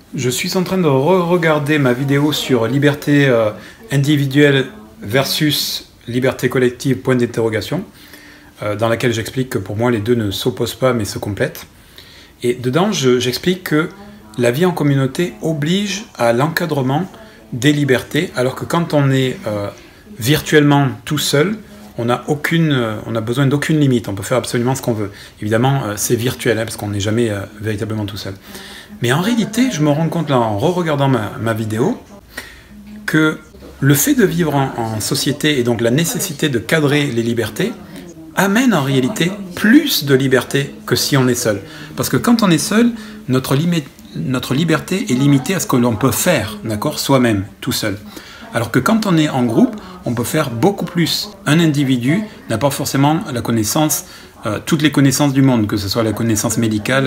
Je suis en train de re-regarder ma vidéo sur liberté individuelle versus liberté collective, point d'interrogation, dans laquelle j'explique que pour moi les deux ne s'opposent pas mais se complètent. Et dedans j'explique que la vie en communauté oblige à l'encadrement des libertés, alors que quand on est virtuellement tout seul, on a besoin d'aucune limite, on peut faire absolument ce qu'on veut. Évidemment, c'est virtuel, hein, parce qu'on n'est jamais véritablement tout seul. Mais en réalité, je me rends compte, là, en re-regardant ma vidéo, que le fait de vivre en société, et donc la nécessité de cadrer les libertés, amène en réalité plus de liberté que si on est seul. Parce que quand on est seul, notre liberté est limitée à ce que l'on peut faire, d'accord, soi-même, tout seul. Alors que quand on est en groupe, on peut faire beaucoup plus. Un individu n'a pas forcément la connaissance, toutes les connaissances du monde, que ce soit la connaissance médicale,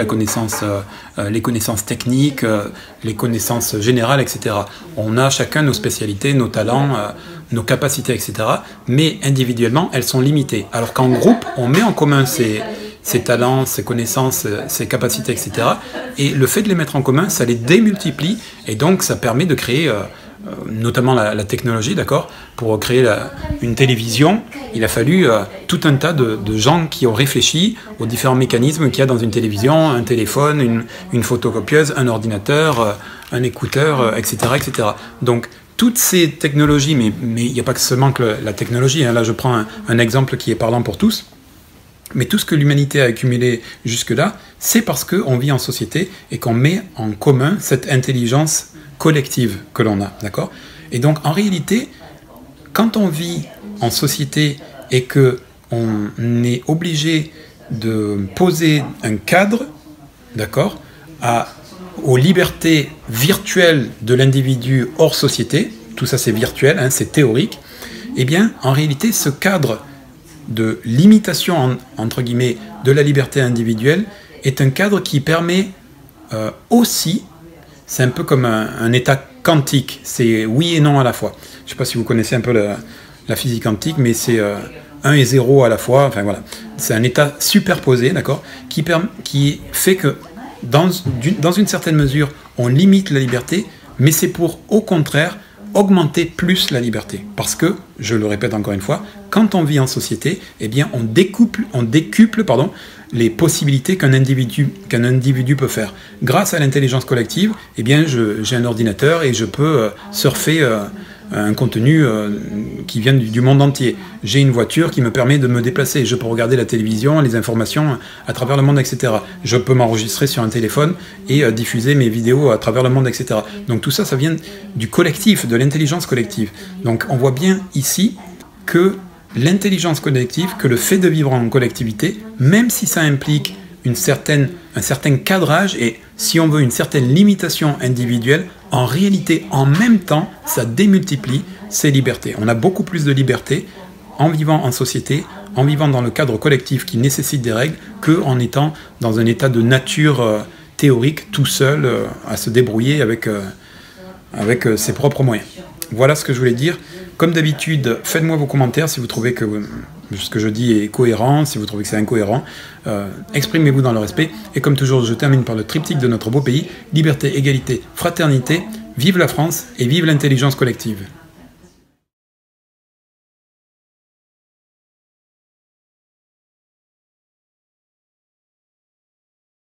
les connaissances techniques, les connaissances générales, etc. On a chacun nos spécialités, nos talents, nos capacités, etc. Mais individuellement, elles sont limitées. Alors qu'en groupe, on met en commun ses talents, ses connaissances, ses capacités, etc. Et le fait de les mettre en commun, ça les démultiplie, et donc ça permet de créer... notamment la technologie, d'accord, pour créer une télévision, il a fallu tout un tas de gens qui ont réfléchi aux différents mécanismes qu'il y a dans une télévision, un téléphone, une photocopieuse, un ordinateur, un écouteur, etc., etc. Donc, toutes ces technologies, mais il n'y a pas seulement que la technologie, hein, là je prends un exemple qui est parlant pour tous, mais tout ce que l'humanité a accumulé jusque-là, c'est parce qu'on vit en société et qu'on met en commun cette intelligence collective que l'on a, d'accord? Et donc, en réalité, quand on vit en société et qu'on est obligé de poser un cadre, d'accord, aux libertés virtuelles de l'individu hors société, tout ça c'est virtuel, hein, c'est théorique, eh bien, en réalité, ce cadre de limitation, entre guillemets, de la liberté individuelle est un cadre qui permet aussi, c'est un peu comme un état quantique, c'est oui et non à la fois. Je ne sais pas si vous connaissez un peu la physique quantique, mais c'est 1 et 0 à la fois, enfin voilà. C'est un état superposé, d'accord, qui fait que dans une certaine mesure, on limite la liberté, mais c'est pour, au contraire, augmenter plus la liberté. Parce que, je le répète encore une fois, quand on vit en société, eh bien on décuple les possibilités qu'un individu peut faire. Grâce à l'intelligence collective, eh bien j'ai un ordinateur et je peux surfer un contenu qui vient du monde entier. J'ai une voiture qui me permet de me déplacer. Je peux regarder la télévision, les informations à travers le monde, etc. Je peux m'enregistrer sur un téléphone et diffuser mes vidéos à travers le monde, etc. Donc tout ça, ça vient du collectif, de l'intelligence collective. Donc on voit bien ici que l'intelligence collective, que le fait de vivre en collectivité, même si ça implique un certain cadrage et, si on veut, une certaine limitation individuelle, en réalité, en même temps, ça démultiplie ses libertés. On a beaucoup plus de liberté en vivant en société, en vivant dans le cadre collectif qui nécessite des règles, qu'en étant dans un état de nature théorique, tout seul, à se débrouiller avec ses propres moyens. Voilà ce que je voulais dire. Comme d'habitude, faites-moi vos commentaires si vous trouvez que ce que je dis est cohérent, si vous trouvez que c'est incohérent. Exprimez-vous dans le respect. Et comme toujours, je termine par le triptyque de notre beau pays. Liberté, égalité, fraternité. Vive la France et vive l'intelligence collective.